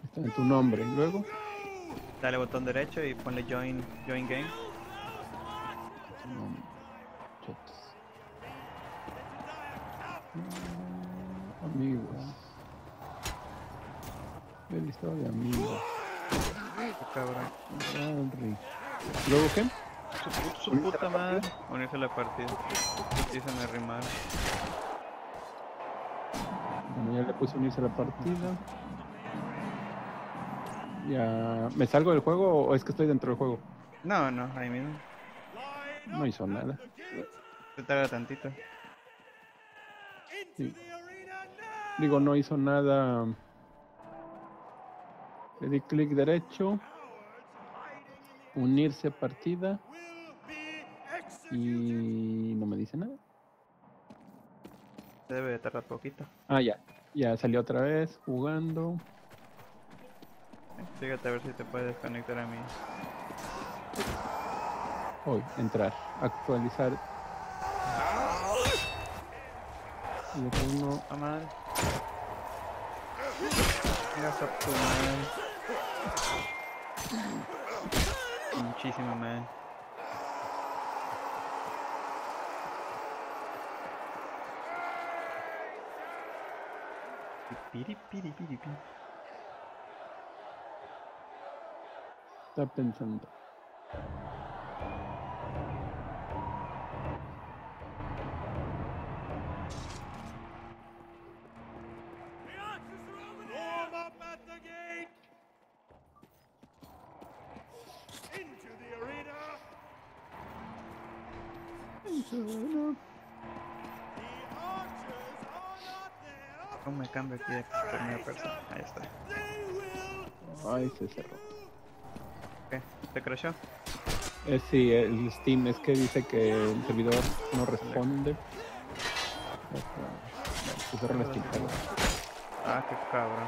En tu nombre. Y luego, Dale botón derecho y ponle join game. nombre. Chetos. Amigos. El listado de amigos. Qué cabrón. Henry. ¿Luego qué? Su puta madre. Unirse a la partida. Empiezan a rimar. Bueno, ya le puse unirse a la partida. Ya. ¿Me salgo del juego o es que estoy dentro del juego? No, ahí mismo. No hizo nada. Se tarda tantito. Sí. Digo, no hizo nada. Le di clic derecho. Unirse a partida. Y no me dice nada. Debe de tardar poquito. Ah, ya. Ya salió otra vez jugando. Fíjate a ver si te puedes conectar a mí. Hoy, entrar. Actualizar. Y otro uno. Ah, madre. Mira esa tu madre. Muchísimo, man. Piri, piri, piri, piri. Está pensando. Warm up at the gate! Into the arena! The archers are not there! ¿Cómo me cambio aquí de primera persona? Ahí está. They will! Ay, se cerró. ¿Qué? ¿Te crashó? Sí, el Steam es que dice que el servidor no responde. Se cerró el Steam. Ah, qué cabrón.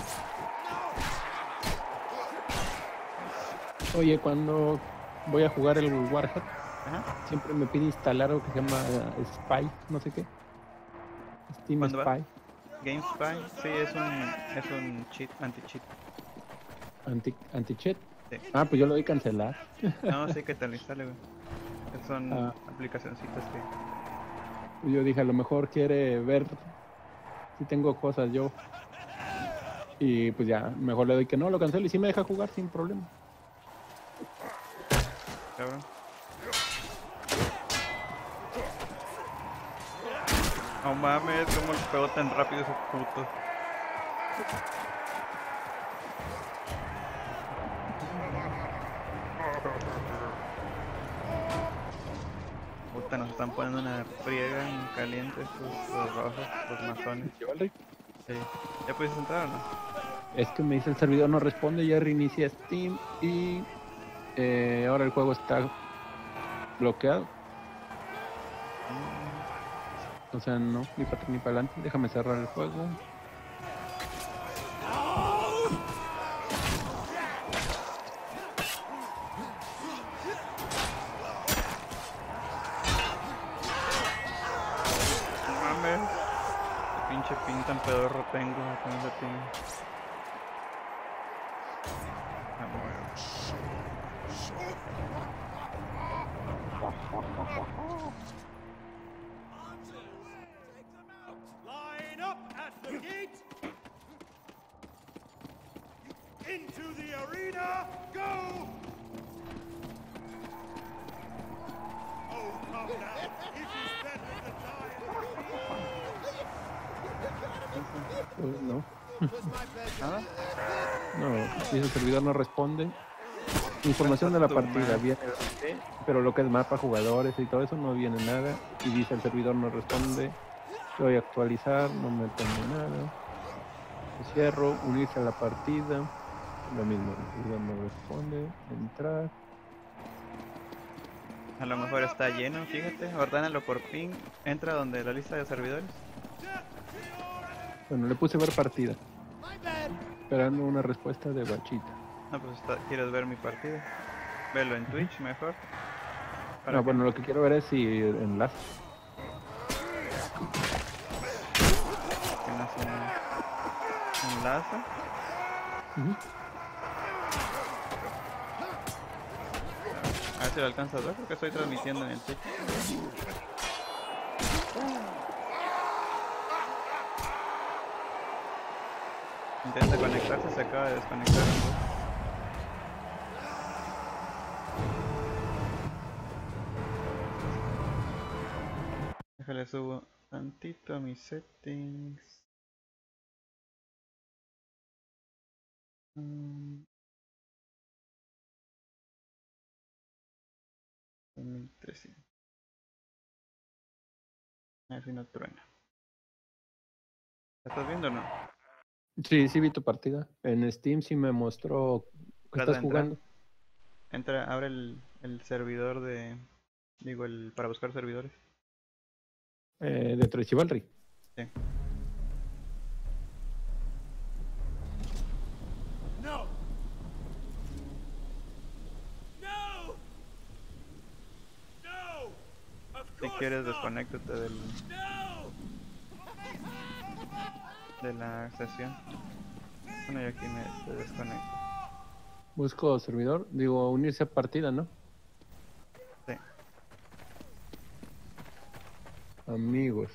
Oye, cuando voy a jugar el Warhead, Ajá. siempre me pide instalar algo que se llama Spy, no sé qué. Steam ¿Cuándo va? Spy, GameSpy, sí, es un cheat, anti-cheat. anti-cheat. Sí. Ah, pues yo lo doy cancelar. No, sí que te lo instale, güey. Que son Ah. aplicacioncitas que... Yo dije, a lo mejor quiere ver si tengo cosas yo. Y pues ya, mejor le doy que no, lo cancelo y sí me deja jugar sin problema. Cabrón. No mames, cómo le pegó tan rápido ese puto. Puta, nos están poniendo una friega en caliente estos los rojos, los masones. Sí. ¿Ya pudiste entrar o no? Es que me dice el servidor no responde, ya reinicia Steam y ahora el juego está bloqueado. O sea, no, ni para atrás ni para adelante. Déjame cerrar el juego. No mames. Qué pinche pintan pedorro tengo con ese pin. Line up at the gate! Into the arena! Go! Oh, come now! It is better to die Pues no. ¿Nada? No, si el servidor no responde. Información de la partida viene, pero lo que es mapa, jugadores y todo eso no viene nada. Y dice el servidor no responde. Voy a actualizar, no me tengo nada. Cierro, unirse a la partida. Lo mismo, el servidor no responde. Entrar. A lo mejor está lleno, fíjate. Ordénalo por ping. Entra donde la lista de servidores. Bueno, le puse ver partida. Esperando una respuesta de Bachita. No, pues quieres ver mi partida. Velo en Twitch mejor. No, bueno, lo que quiero ver es si enlaza. Que no se enlaza. Ujú. A ver si lo alcanzo a ver porque estoy transmitiendo en el Twitch. Intenta conectarse, se acaba de desconectar. Déjale subo tantito a mis settings. 2300. A ver si no truena. ¿La estás viendo o no? Sí, sí vi tu partida. En Steam sí me mostró que Trata de estás entrar. jugando. Entra, abre el servidor de... Digo, el para buscar servidores. De Trechivalry. Sí. No! No! No! Of Si course quieres, not! desconéctate No! de la sesión. Bueno, yo aquí me desconecto. Busco servidor. Digo, unirse a partida, ¿no? Sí. Amigos.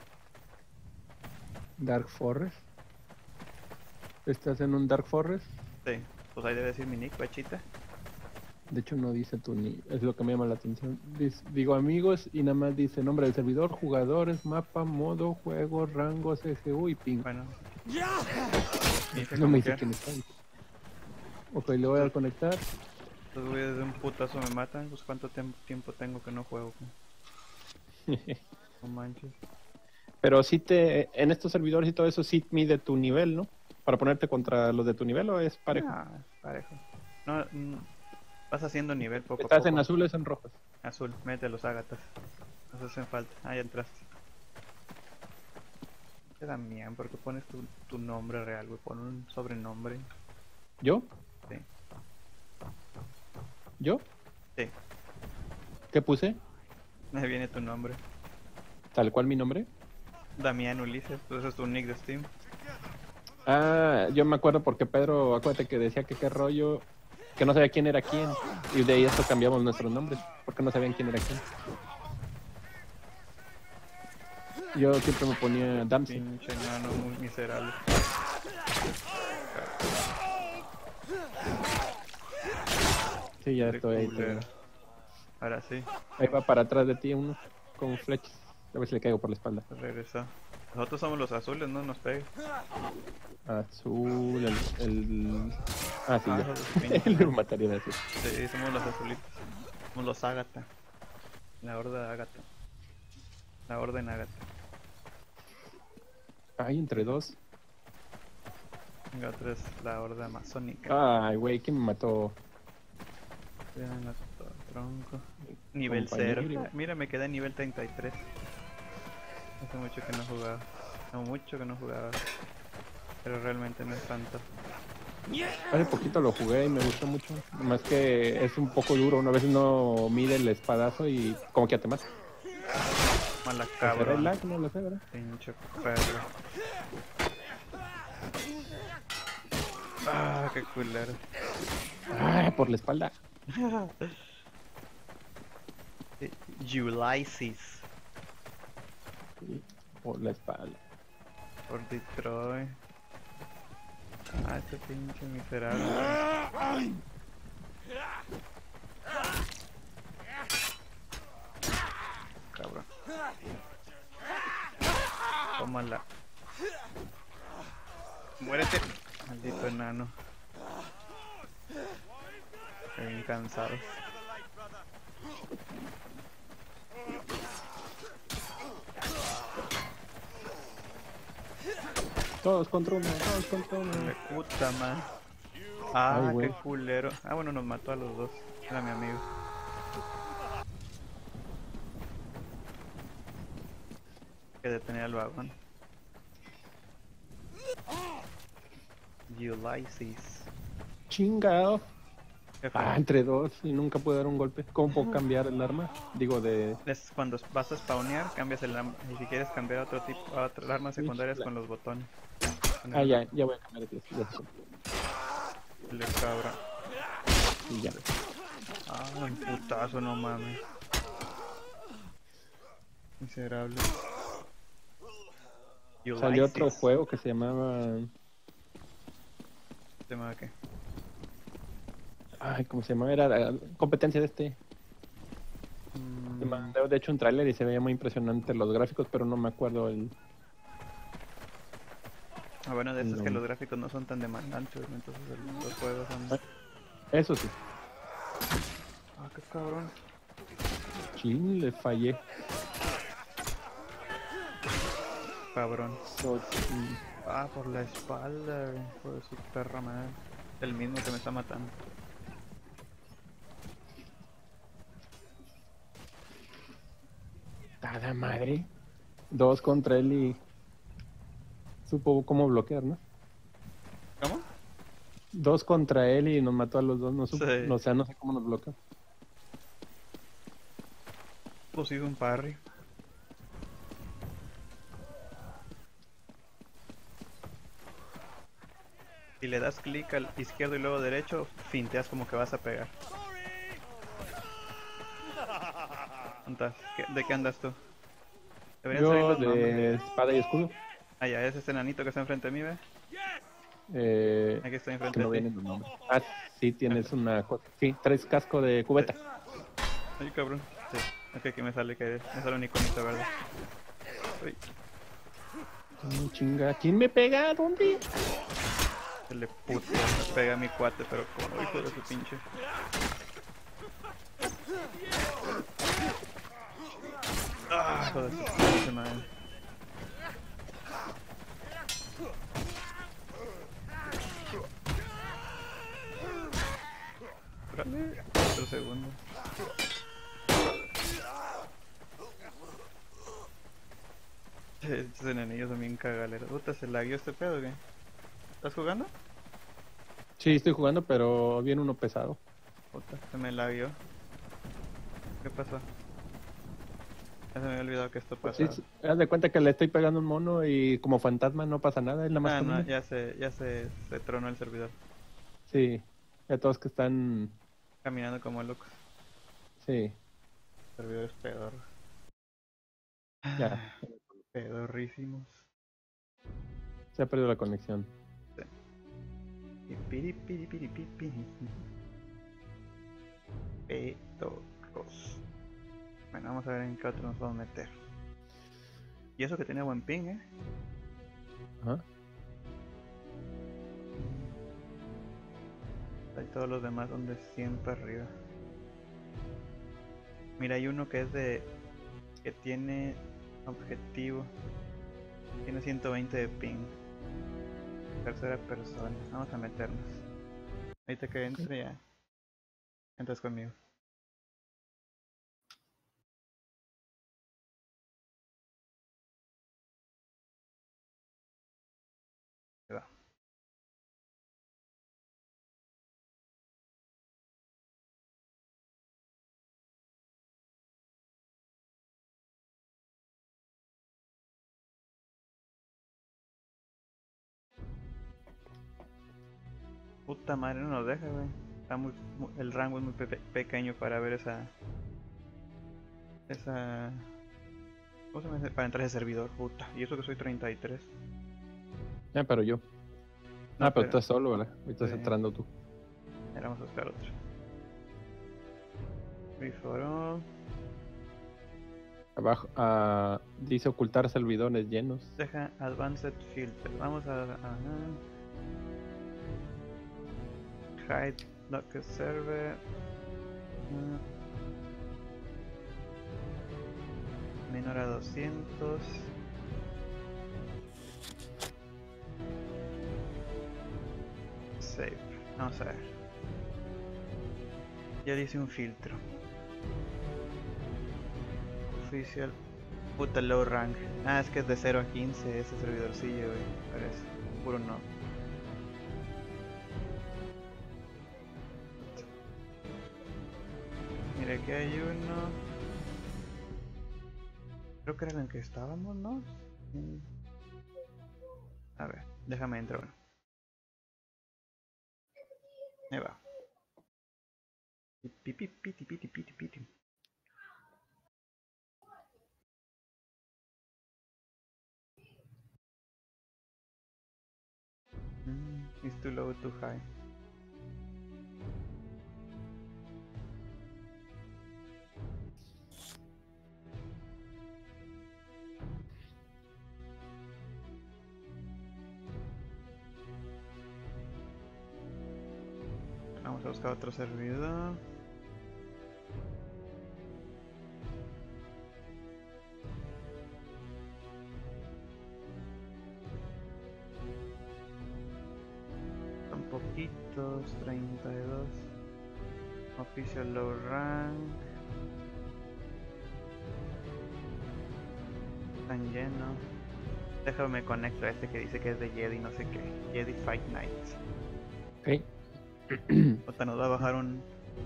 Dark Forest. ¿Estás en un Dark Forest? Sí. Pues ahí debe decir mi nick, Pachita. De hecho no dice tu ni, es lo que me llama la atención. Digo amigos y nada más dice nombre del servidor, jugadores, mapa, modo, juego, rangos, SGU y ping. Bueno. Dice No como me dice que quién está. Ok, le voy a conectar. los güeyes de un putazo me matan. Pues cuánto tiempo tengo que no juego. No manches. Pero sí en estos servidores y todo eso sí mide tu nivel, ¿no? Para ponerte contra los de tu nivel o es parejo. Ah, parejo. No, vas haciendo nivel poco a ¿Estás poco. en azules o en rojos? Azul, mete los ágatas. Nos hacen falta. Ah, ya entraste. Te da miedo porque pones tu nombre real, güey. Pon un sobrenombre. ¿Yo? Sí. ¿Yo? Sí. ¿Qué puse? Ahí viene tu nombre. Tal cual mi nombre. Damián Ulises. Pues ese es tu nick de Steam. Ah, yo me acuerdo porque Pedro, acuérdate que decía que qué rollo, que no sabía quién era quién. Y de ahí esto cambiamos nuestros nombres, porque no sabían quién era quién. Yo siempre me ponía Damsey. Pinche enano muy miserable. Sí, ya Qué estoy ahí. culero. Ahora sí, Ahí va para atrás de ti uno con flechas. A ver si le caigo por la espalda. regresó. Nosotros somos los azules, no nos pegues. Azul, Ah, sí, Ah, ya. esos pinches. Le mataría de azul. Sí, somos los azulitos. Somos los Ágata. La horda Ágata. La orden Ágata. Ay, entre dos. Venga, otra es la horda amazónica. Ay, güey, ¿quién me mató? Vean la tronco. Nivel Compañero. 0. Mira, me quedé en nivel 33. Hace mucho que no jugaba. No, mucho que no jugaba. Pero realmente no es tanto. Hace poquito lo jugué y me gustó mucho. Más que es un poco duro. Una vez no mide el espadazo y como que ya te mata. Mala ¿Será el cabrón. lag? No lo sé, ¿verdad? Pinche perro. Ah, qué culero. Ah, por la espalda. Ulysses. Sí, por la espalda. Por Detroit. Ah, este pinche miserable. Cabrón. Tómala. Muérete. Maldito enano. Estoy bien cansado. Todos contra uno, todos contra uno. Me puta madre. Ah, Ay, güey. qué culero. Ah, bueno, nos mató a los dos. Era mi amigo. Que detenía el vagón. Ulysses. Chingado. ¿Qué fue? Ah, entre dos y nunca pude dar un golpe. ¿Cómo puedo cambiar el arma? Digo, de... Es cuando vas a spawnear, cambias el arma. Y si quieres cambiar a otro tipo, a otra arma secundaria es con los botones. Con Ah, el- ya voy a cambiar de ya sé. Le cabra. Y ya. Ah, un putazo, no mames. Miserable. Salió otro Ulysses. juego que se llamaba... ¿Tema de qué? Ay, ¿cómo se llamaba? Era la competencia de este. Me mandó, de hecho, un tráiler y se veía muy impresionante los gráficos, pero no me acuerdo el... Ah, bueno, de eso es que No. los gráficos no son tan demandantes, entonces los juegos son... Eso sí. Ah, qué cabrón. Chin, le fallé. Cabrón. Sí. Ah, por la espalda, hijo de su perra madre. El mismo que me está matando. Cada madre. 2 contra él y supo cómo bloquear, ¿no? ¿Cómo? 2 contra él y nos mató a los dos. No supo, Sí. o sea, no sé cómo nos bloqueó. Pues hizo un parry. Si le das clic al izquierdo y luego derecho, finteas como que vas a pegar. ¿Dónde estás? ¿De qué andas tú? Deberían salir Yo los nombres. de espada y escudo. Ah, ya, ese es ese enanito que está enfrente de mí, ¿ve? Aquí estoy Que enfrente no de ti. vienen los nombres. Ah, sí, tienes una cosa. Sí, 3 casco de cubeta. Ay, cabrón. Sí. Ok, aquí me sale que me sale un iconito verde. Uy, Chinga, ¿quién me pega? ¿Dónde? se le puto. Me pega a mi cuate, pero como hijo de su pinche. Ah, hijo de su pinche madre. Espérame, otro segundo. Estos enemigos son bien cagaleros. Puta, ¿se lagueó este pedo o qué? ¿Estás jugando? Sí, estoy jugando, pero viene uno pesado. Puta, se me lagueó. ¿Qué pasó? Ya se me había olvidado que esto Pues sí, pasaba. haz de cuenta que le estoy pegando un mono y como fantasma no pasa nada, él nada más Ah, no, camina. ya se tronó el servidor. Sí, ya todos que están... Caminando como locos. Sí, Servidores pedorros. ya, Pedorrísimos. se ha perdido la conexión. Piripiripiripiri. Pedorros. Bueno, vamos a ver en qué otro nos vamos a meter. Y eso que tenía buen ping, Ajá. Hay todos los demás son de 100 para arriba. Mira, hay uno que es de... que tiene objetivo. Tiene 120 de ping. Tercera persona. Vamos a meternos. Ahorita que entre ya. Entras conmigo. Ahí va. Puta madre, no nos deja, güey. Está el rango es muy pequeño para ver esa... ¿Cómo se me dice? Para entrar ese servidor, puta. Y eso que soy 33. Ya, pero yo. No, Ah, pero pero... estás solo, ¿verdad? Ahorita estás Sí. entrando tú. Ahora vamos a buscar otro. Free for all. Abajo, dice ocultar servidores llenos. Deja Advanced Filter. Vamos a... Hide Local Server. Menor a 200. Save. Vamos a ver. Ya le hice un filtro. Oficial. Puta low rank. Ah, es que es de 0 a 15 ese servidorcillo, güey. Parece. Puro no. Mira, aquí hay uno. Creo que era en el que estábamos, ¿no? A ver, déjame entrar. Ahí va. Piti, piti, piti, piti, piti. It's too low, too high. Vamos a buscar otro servidor. Son poquitos, 32. Official low rank. Están llenos. Déjame conecto a este que dice que es de Jedi, no sé qué. Jedi Fight Night. Ok. Puta, nos va a bajar un...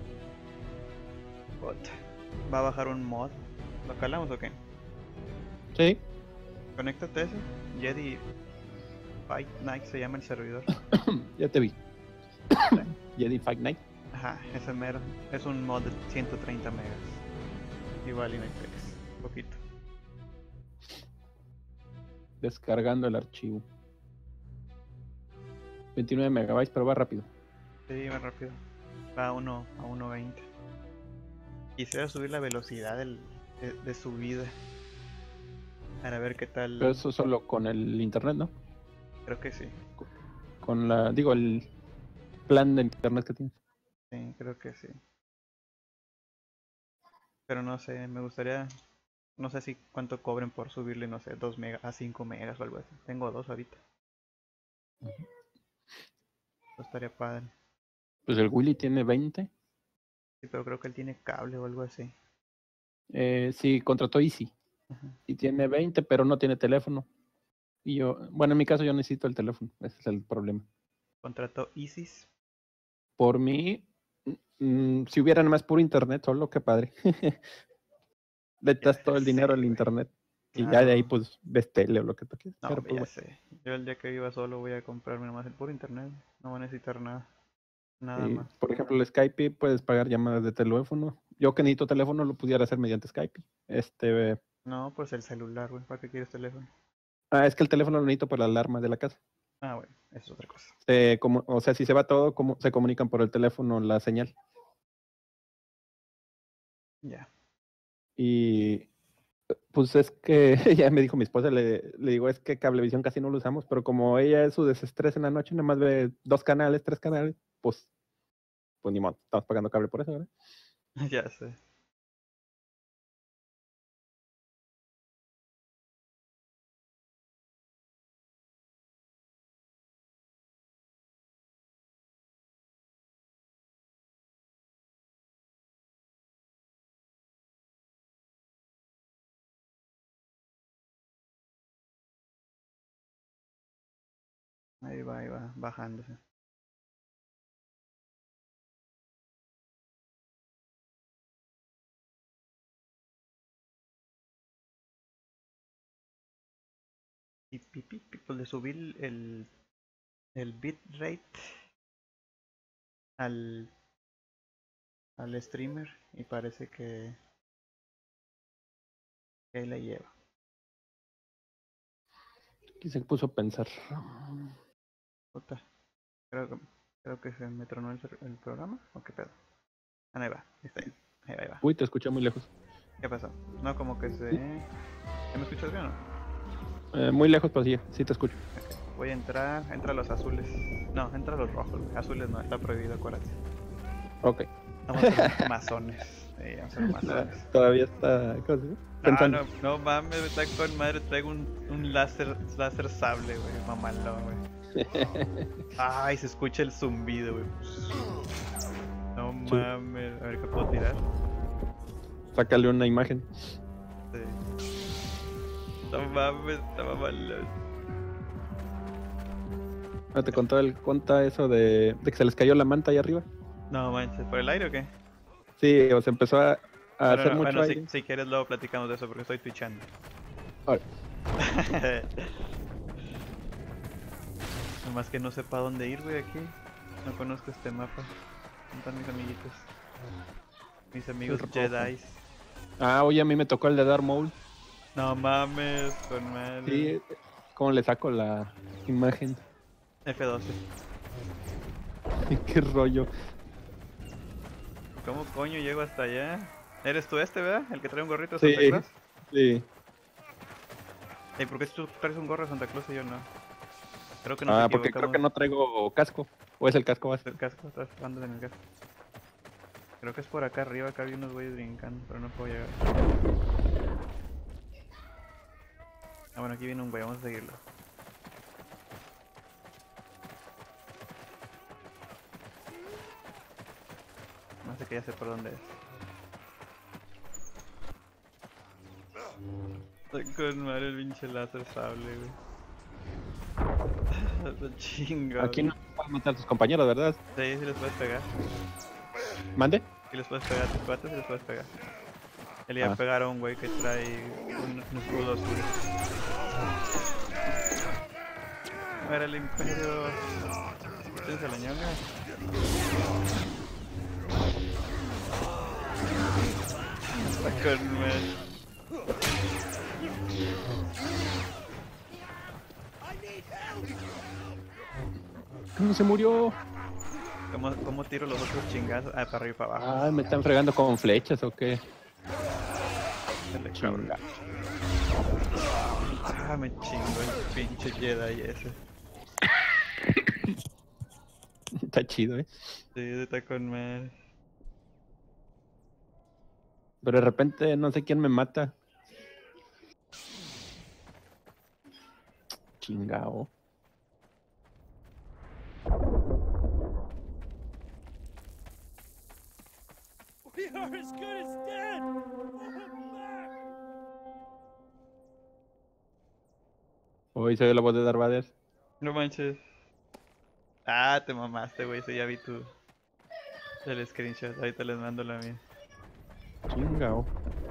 Puta. Va a bajar un mod. ¿Lo calamos o qué? Sí. Conéctate a ese. Jedi Fight Night se llama el servidor. Ya te vi. Jedi Fight Night. Ajá, ese mero. Es un mod de 130 megas. Igual Inex. Poquito. Descargando el archivo. 29 megabytes, pero va rápido. Sí, va rápido. Va a 1.20. Quisiera subir la velocidad de subida. Para ver qué tal. Pero eso solo con el internet, ¿no? Creo que sí. Con el plan de internet que tienes. Sí, creo que sí. Pero no sé, me gustaría. No sé si cuánto cobren por subirle, no sé, 2 megas a 5 megas o algo así. Tengo 2 ahorita. Eso estaría padre. Pues el Willy tiene 20. Sí, pero creo que él tiene cable o algo así. Sí, contrató Easy. Ajá. Y tiene 20, pero no tiene teléfono. Y yo, bueno, en mi caso yo necesito el teléfono. Ese es el problema. Contrató ISIS. Por mí, si hubiera nada más puro internet, solo que padre. Le das todo el dinero al güey. internet. Y ya Claro. de ahí pues ves tele o lo que tú quieras. No, Pero ya pues sé. Yo el día que viva solo voy a comprarme nomás el puro internet. No voy a necesitar nada. Nada y, más. por ejemplo, el Skype puedes pagar llamadas de teléfono. Yo que necesito teléfono lo pudiera hacer mediante Skype. No, pues el celular, güey. ¿Para qué quieres teléfono? Es que el teléfono lo necesito para la alarma de la casa. Ah, bueno, eso es otra cosa. O sea, si se va todo, se comunican por el teléfono la señal. Ya. Y pues es que ya me dijo mi esposa, le digo, es que Cablevisión casi no lo usamos, pero como ella es su desestrés en la noche, nada más ve 2 canales, 3 canales, pues ni modo, estamos pagando cable por eso, ¿verdad? Ya sé. Ahí va, bajándose. Y pues le subí el bitrate al streamer y parece que ahí la lleva. Y se puso a pensar. Puta. Creo que se me tronó el programa. ¿O qué pedo? Ah, no, ahí va. Está bien. Ahí va. Uy, te escuché muy lejos. ¿Qué pasó? No, como que se... ¿Ya me escuchas bien o no? Muy lejos, pues sí te escucho. Ok. Voy a entrar. Entra a los azules. No, entra a los rojos. Azules no, está prohibido, acuérdate. Ok. Vamos a ser masones. Sí, vamos a ser masones. Todavía está. ¿Cómo se dice? Pensando. No mames, está con madre. Traigo un láser sable, güey. Mamalón, güey. Ay, se escucha el zumbido, güey. No Sí. mames. A ver qué puedo tirar. Sácale una imagen. Sí. No mames, está mamalón. ¿No te conta eso de que se les cayó la manta ahí arriba? No manches, ¿por el aire o qué? Sí, o se empezó a hacer mucho bueno, aire. si quieres luego platicamos de eso porque estoy twitchando. Ahora, Nomás que no sepa dónde ir, güey, aquí. No conozco este mapa. ¿Dónde están mis amiguitos? Mis amigos rojo. Jedi. Ah, oye, a mí me tocó el de Darth Maul. No mames, con madre. Sí, ¿cómo le saco la imagen? F12. Qué rollo. ¿Cómo coño llego hasta allá? ¿Eres tú este, verdad? ¿El que trae un gorrito de Sí, Santa Claus? sí. Ey, ¿por qué tú traes un gorro de Santa Claus y yo no? Creo que nos Ah, porque creo equivocamos. que no traigo casco. ¿O es el casco base? El casco, estás jugando en el casco. Creo que es por acá arriba, acá hay unos güeyes brincando, pero no puedo llegar. Ah, bueno, aquí viene un güey, vamos a seguirlo. No sé que ya sé por dónde es. Estoy con madre el pinche láser sable, güey. Chingo. Aquí no puedes matar a tus compañeros, ¿verdad? Sí, sí les puedes pegar. ¿Mande? Sí les puedes pegar, tus cuates sí les puedes pegar. Él iba a pegar a un güey que trae un escudo azul. Era el imperio. Escúchense la ñonga. Está con madre. ¿Cómo se murió? ¿Cómo tiro los otros chingazos? Ah, para arriba y para abajo. Ah, me están fregando con flechas o qué. Dale, cabrón. Chinga. Ah, me chingo el pinche Jedi ese. Está chido, ¿eh? Sí, está con madre. Pero de repente no sé quién me mata. Chingao. We are as good as dead! Back! Hoy soy la voz de Darth Vader. No manches. Ah, te mamaste, güey. Sí, ya vi el screenshot. Ahorita les mando la mía. Chingao.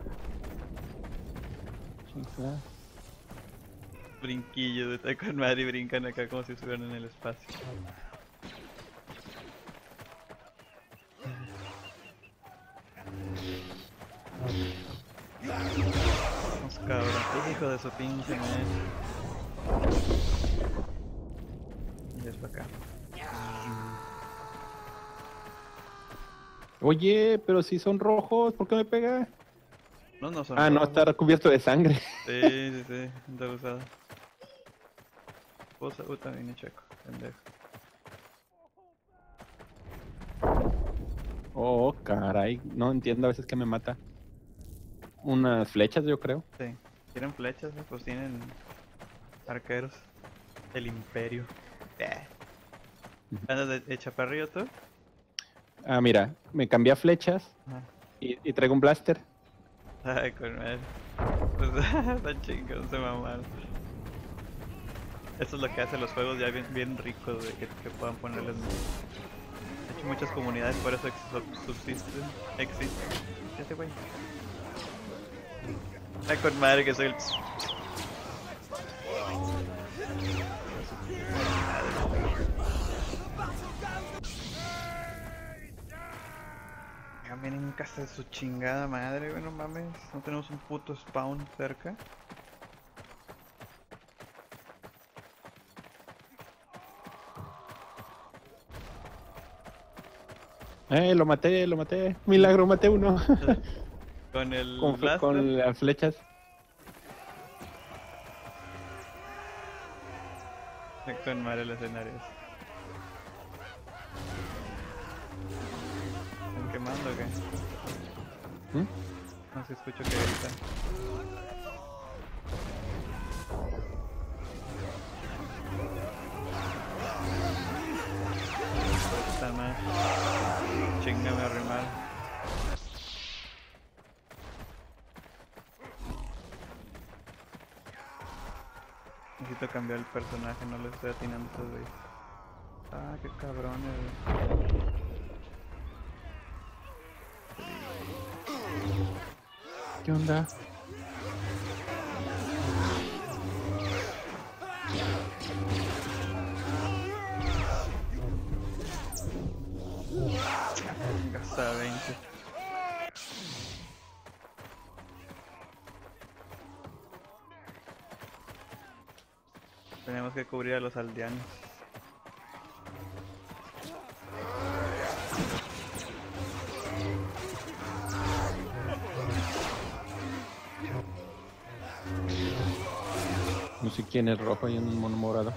Chinga. Brinquillos de está con madre y brincan acá como si estuvieran en el espacio. Vamos, cabrón. Hijo de su pinche madre. Y es para acá. Oye, pero si son rojos, ¿por qué me pega? No son Ah, no, rojos. está recubierto de sangre. Sí, está usado. Puta, viene checo, pendejo. Oh, caray. No entiendo a veces que me mata. Unas flechas, yo creo. Sí, tienen flechas, pues tienen arqueros. El imperio. ¿Andas de chaparrillo tú? Ah, mira, me cambié a flechas Ajá. y traigo un blaster. Ay, con madre. Pues está chingón, se mamaron. Eso es lo que hacen los juegos ya bien ricos, de que puedan ponerles. De hecho, muchas comunidades por eso subsisten, existen. Este güey. Está con madre que soy el. Vienen en casa de su chingada madre, güey, no mames. No tenemos un puto spawn cerca. Lo maté. Milagro, maté uno. Con el con, blaster. con las flechas. Con madre el escenario. ¿Están quemando o qué? ¿Mm? No se escucha que gritan. Puta madre. Chingame a arrimar. Necesito cambiar el personaje, no le estoy atinando a estos güeyes. Ah, qué cabrones, güey. ¿Qué onda? Tenemos que cubrir a los aldeanos. No sé quién es rojo, hay un mono morado.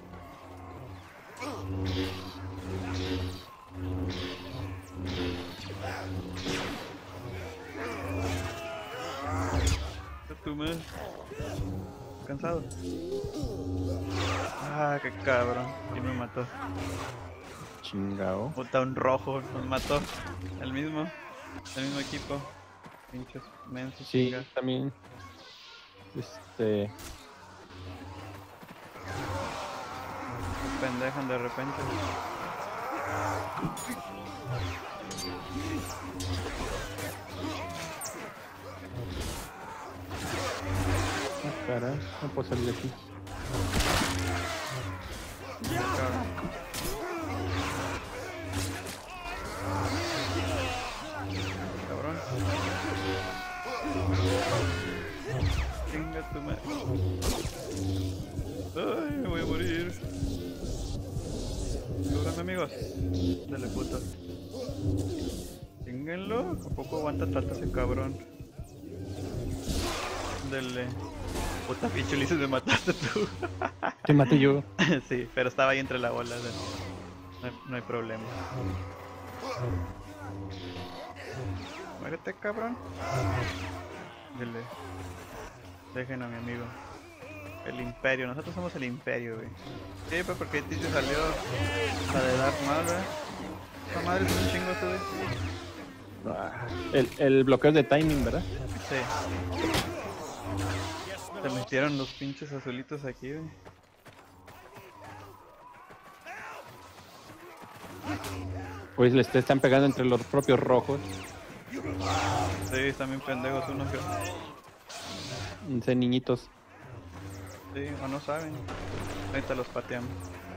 Tú, man. Cansado. Ah, qué cabrón. ¿Quién me mató? Chingao. Puta, un rojo nos mató. El mismo equipo. Pinches mensos. Sí, chinga. también. Se pendejan de repente. Ah, caray, no puedo salir de aquí. Cabrón. Cabrón. Chinga tu madre. Ay, me voy a morir. Cúbrame, amigos. Dale, puto. Chinguenlo. ¿A poco aguanta tanto ese cabrón? Dale. Puta pinche Ulises, me mataste tú. Te maté yo. Sí, pero estaba ahí entre la bola. No hay problema. Muérete, cabrón. Dile. Dejen a mi amigo. El Imperio, nosotros somos el Imperio, güey. Sí, pues porque ti te salió la de Dark Maul, ¿verdad? Esa madre es un chingo, güey. Ah, el bloqueo de timing, ¿verdad? Sí. Se metieron los pinches azulitos aquí, güey. Pues les están pegando entre los propios rojos. Sí, están bien pendejos unos que... Ese niñitos. Sí, o no saben. Ahorita los pateamos.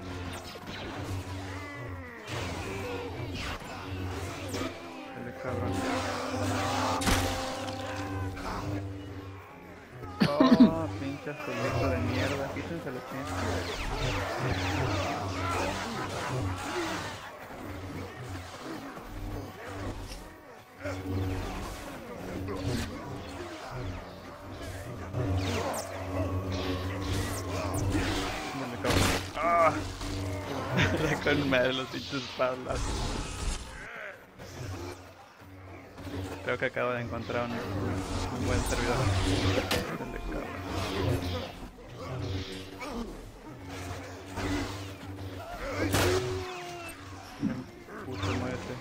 Dale, cabrón. Oh, pinche azulito de mierda. Quítense los pies. Dale, cabrón. ¡Ah! Con madre los pinches palas. Creo que acabo de encontrar un buen servidor. Dale, cabrón. Puto, muérete.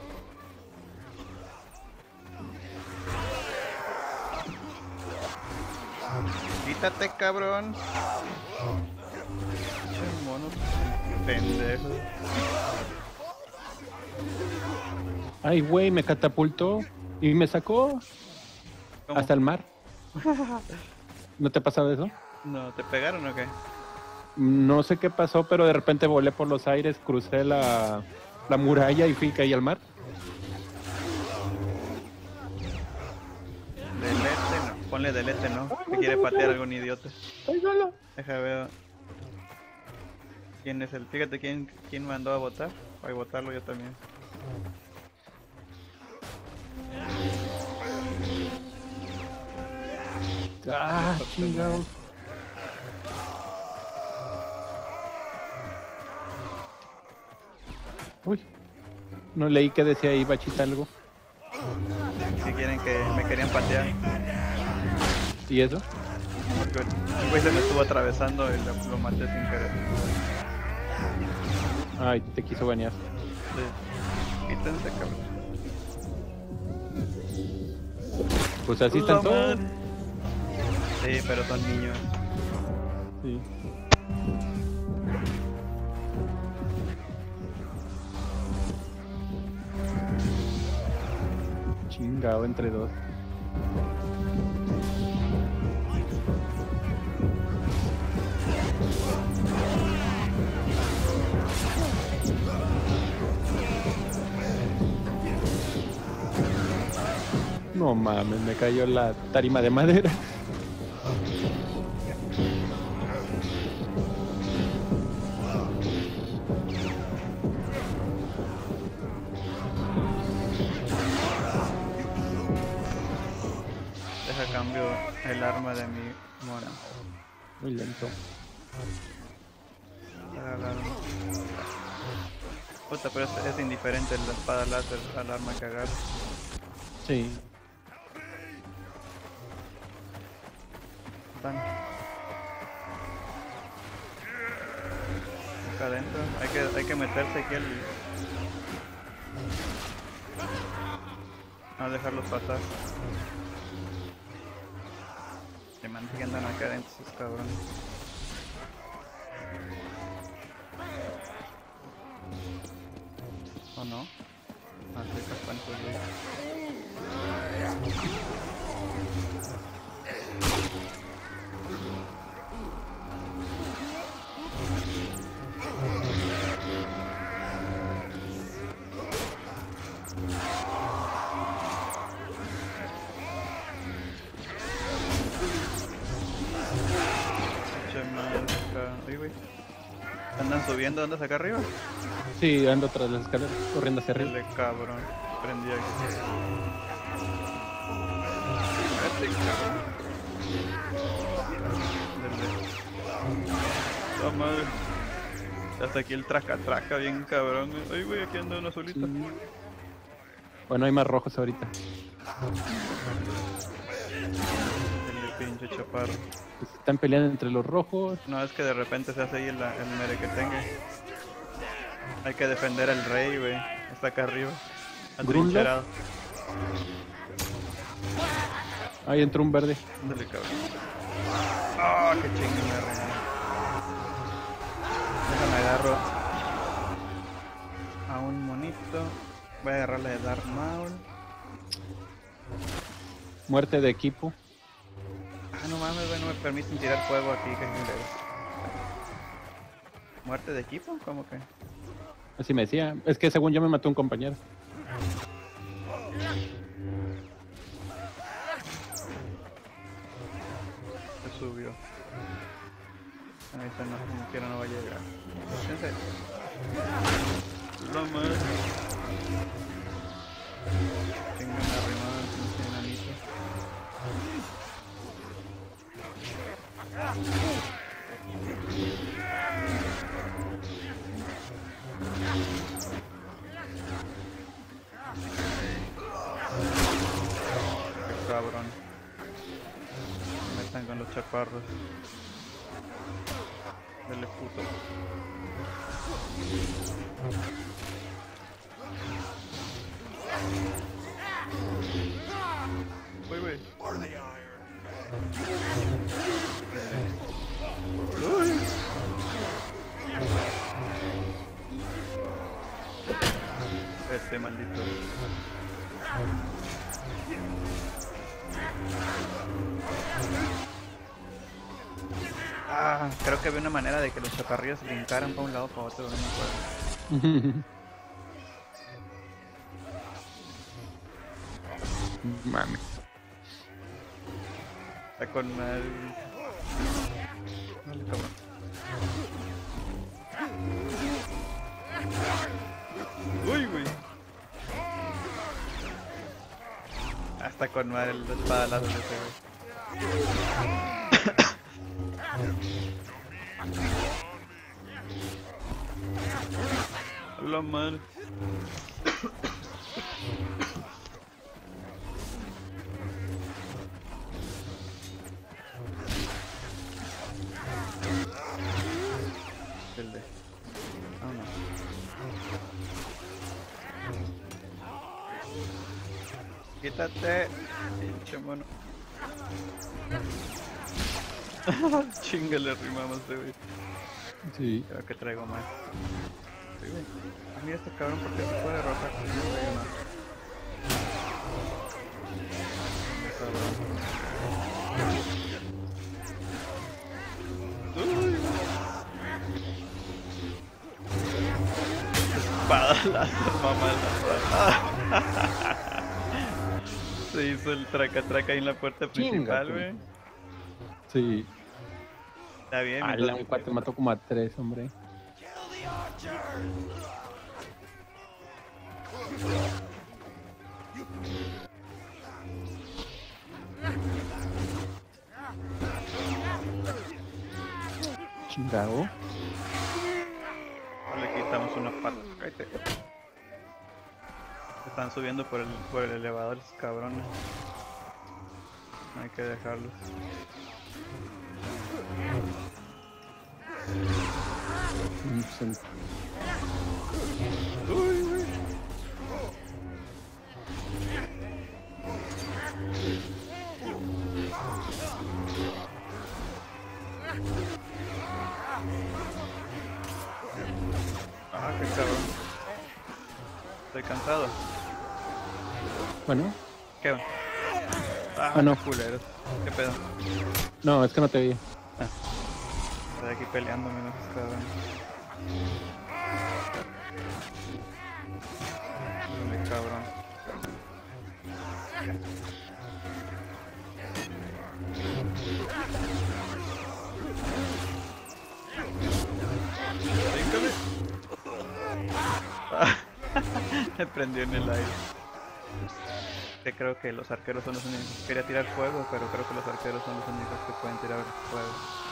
Quítate, cabrón. Pinches monos pendejos. Ay, güey, me catapultó y me sacó ¿Cómo? hasta el mar. ¿No te ha pasado eso? No, ¿te pegaron o qué? No sé qué pasó, pero de repente volé por los aires, crucé la muralla y caí al mar. Delete, no. Ponle delete, ¿no? Que quiere patear a algún idiota. Estoy solo. Deja ver. ¿Quién es el? Fíjate quién mandó a votar. Voy a votarlo yo también. Ah, chingado. Uy, no leí que decía ahí Bachita algo. Si quieren que me querían patear. ¿Y eso? Porque un güey se me estuvo atravesando y lo maté sin querer. Ay, te quiso bañar. Sí. Quítense, cabrón. Pues así están todos. Sí, pero son niños. Sí. Chingado entre dos. No mames, me cayó la tarima de madera. el arma de mi mono. Muy lento. Puta, pero es indiferente la espada láser al arma que agarro. Sí. Están acá adentro. Hay que meterse aquí al... No dejarlos pasar. Se man que andan acá adentro esos cabrones. ¿O no? Ah, estoy capando Uy, güey. ¿Andan subiendo? ¿Andas acá arriba? Sí, ando tras las escaleras, corriendo hacia arriba. Dale, cabrón. Prendí aquí. Vete, cabrón. Dale. Oh, madre. Hasta aquí el traca bien cabrón. Ay, güey, aquí anda uno solito. Sí. Bueno, hay más rojos ahorita. Dale, pinche chaparro. Pues están peleando entre los rojos. No, es que de repente se hace ahí el mere que tenga. Hay que defender al rey, güey. Está acá arriba. Atrincherado. Ahí entró un verde. Dale, cabrón. Ah, qué chingada. Déjame agarro a un monito. Voy a agarrarle de Darth Maul. Muerte de equipo. Ah, no mames, güey, no me permiten tirar fuego aquí, que culero. ¿Muerte de equipo? ¿Cómo que? Así me decía. Es que según yo me mató un compañero. Se subió. Ahí está, no, como quiera no va a llegar. Fíjense. La madre. Tengo una arrimada, pinche enanito. Qué cabrón. Me están con los chaparros. Dale puto. Uy, güey. Uy. Este maldito. Ah, creo que había una manera de que los chaparrillos brincaran para un lado o para otro, no me acuerdo. Mami. Está con el... Dale, cabrón. Uy, güey. Hasta con madre el espadalazo de ese, güey. La madre. El de... Vámonos. Quítate, pinche mono. Chinga, le rimamos, güey. Sí. Creo que traigo más. Sí, güey. Ah, mira este cabrón porque se puede derrotar. No traigo más. Uy. Espada láser, mamá. Se hizo el traca-traca ahí en la puerta principal, güey. Sí. Está bien, Ah, mientras- un cuate mató como a 3, hombre. Chingado. Le quitamos una pata. Cállate. Están subiendo por el elevador esos cabrones. No hay que dejarlos. Ah, qué cabrón. Estoy cansado. Bueno, ¿Qué? Ah, no. Qué culeros. ¿Qué pedo? no, es que no te vi. Estoy aquí peleándome, no sé, cabrón. Dale, cabrón. Bríncale. Me prendió en el aire. Que creo que los arqueros son los únicos. Quería tirar fuego, pero creo que los arqueros son los únicos que pueden tirar fuego.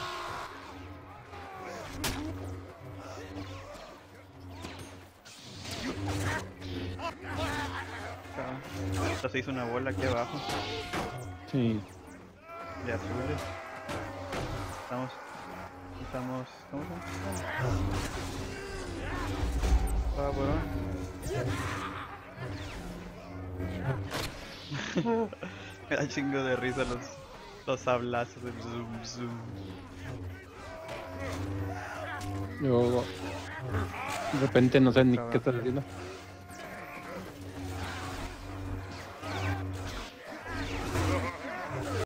Esto se hizo una bola aquí abajo Sí. de azules. Estamos. ¿Cómo se llama? Me da chingo de risa los sablazos del zoom zoom. Yo de repente no sé ni qué estás haciendo.